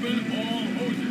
Open all hoses.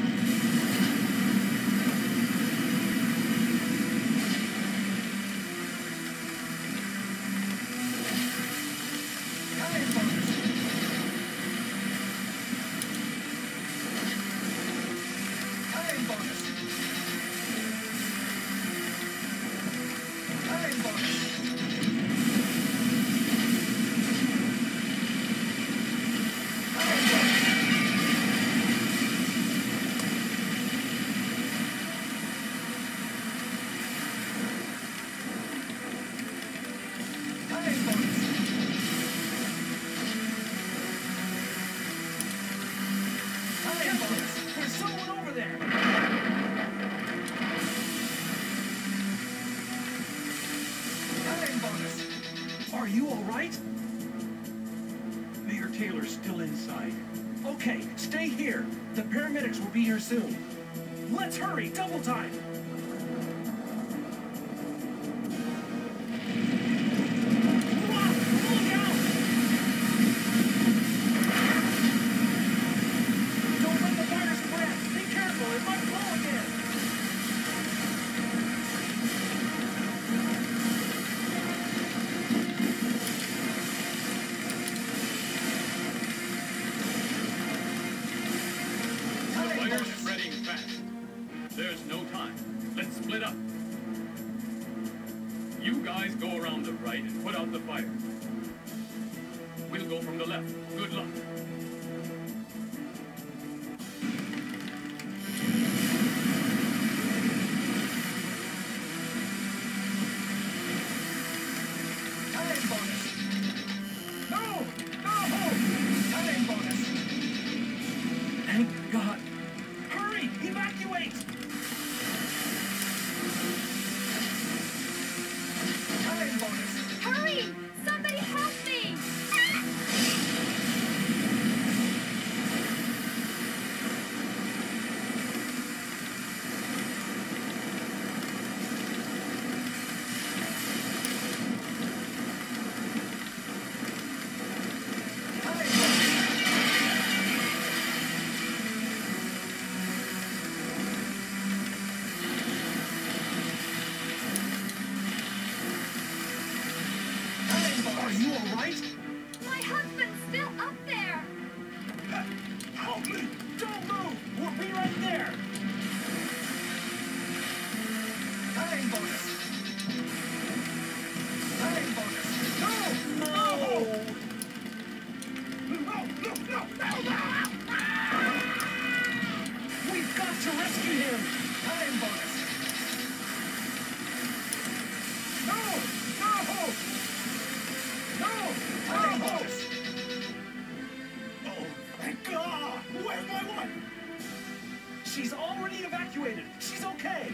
Are you all right? Mayor Taylor's still inside. Okay, stay here. The paramedics will be here soon. Let's hurry, double time! Look out! Don't let the fire spread! Be careful, it might blow again! There's no time. Let's split up. You guys go around the right and put out the fire. We'll go from the left. Good luck. Time bonus! No! No! Time bonus! Thank God! Hurry! Evacuate! Time bonus! Hurry! Somebody help me! Are you all right? My husband's still up there! Help me! Don't move! We'll be right there! Time bonus! Time bonus! No! No! No! We've got to rescue him! Time bonus! No! No! No! Time bonus! Oh, thank God! Where's my wife? She's already evacuated. She's okay.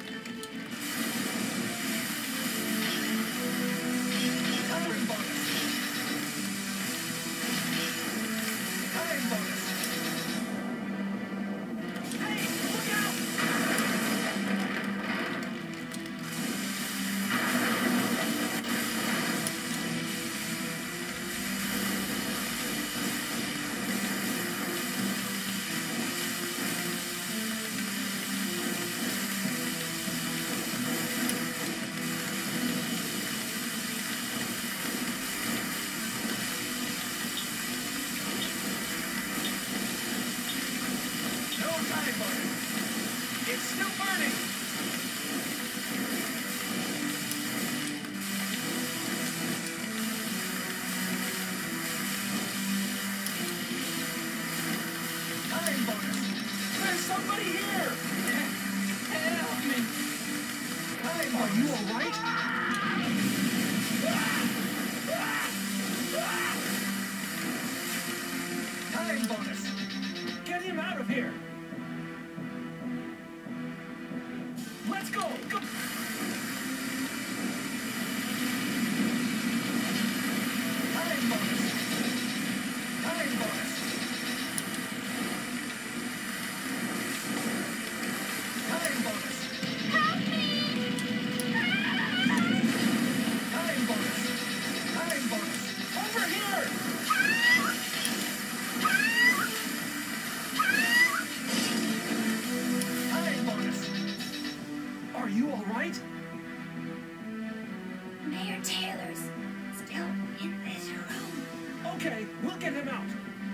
Time bonus! Time bonus! Hey, look out! It's still burning! Time bonus! There's somebody here! Help me! Time bonus! Are you alright? Time bonus! Get him out of here! Let's go! Go! Time bonus! Time bonus! Time bonus! Help me! Time bonus! Time bonus! Over here! Help! right? Mayor Taylor's still in this room. Okay, we'll get him out.